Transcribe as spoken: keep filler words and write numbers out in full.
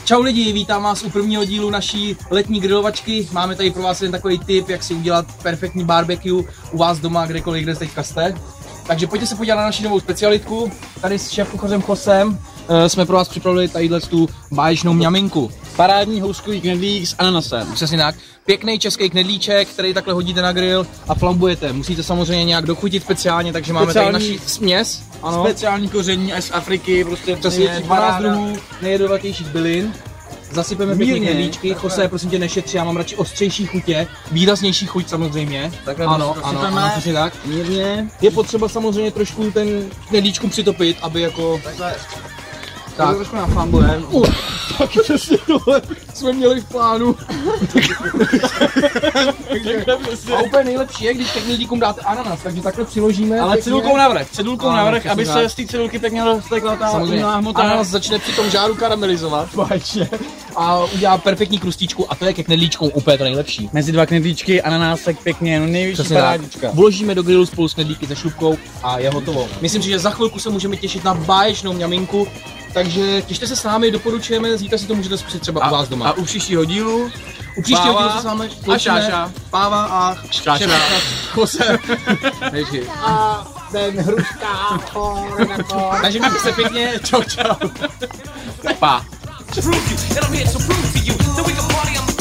Čau lidi, vítám vás u prvního dílu naší letní grilovačky. Máme tady pro vás jen takový tip, jak si udělat perfektní barbecue u vás doma, kdekoliv, kde teďka jste. Takže pojďte se podívat na naši novou specialitku. Tady s šéfkuchařem Josem uh, jsme pro vás připravili tadyhle tu báječnou mňaminku. Parádní houskový knedlík s ananasem. Přesně tak. Pěkný český knedlíček, který takhle hodíte na grill a flambujete. Musíte samozřejmě nějak dochutit speciálně, takže máme speciální, tady naši směs. Ano. Speciální koření až z Afriky, prostě přesně dvanáct druhů nejjedovatějších bylin. Zasypeme pěkný knedlíčky. Jose, prosím tě, nešetři, já mám radši ostřejší chutě, výraznější chuť samozřejmě. Takhle ano, ano, ano, přesně tak. Mírně. Je potřeba samozřejmě trošku ten knedlíčku přitopit, aby jako... Takhle. Tak. Trošku naflambujeme. Uh, tak přesně tohle jsme měli v plánu. A úplně nejlepší je, když knedlíkům dáte ananas, takže takhle přiložíme. Ale cedulkou navrch, cedulkou ano, navrch, aby tak. se z té cedulky pěkně dostekla ta umělá hmota. Ananas začne při tom žáru karamelizovat. Vážně. A udělá perfektní krustičku a to je ke knedlíčkům úplně to nejlepší. Mezi dva knedlíčky, ananásek pěkně, no nejvyšší parádička. Vložíme do grilu spolu s knedlíky se šlupkou a je hotovo. Myslím si, že za chvilku se můžeme těšit na báječnou mňaminku. Takže těšte se s námi, doporučujeme, zítra si to můžete zkusit třeba a, u vás doma. A u příštího dílu? U příštího dílu se s vámi a Šáša. Páva a Šáša. Jose. A ten hruška. Takže mějte se pěkně, čau čau. Pa.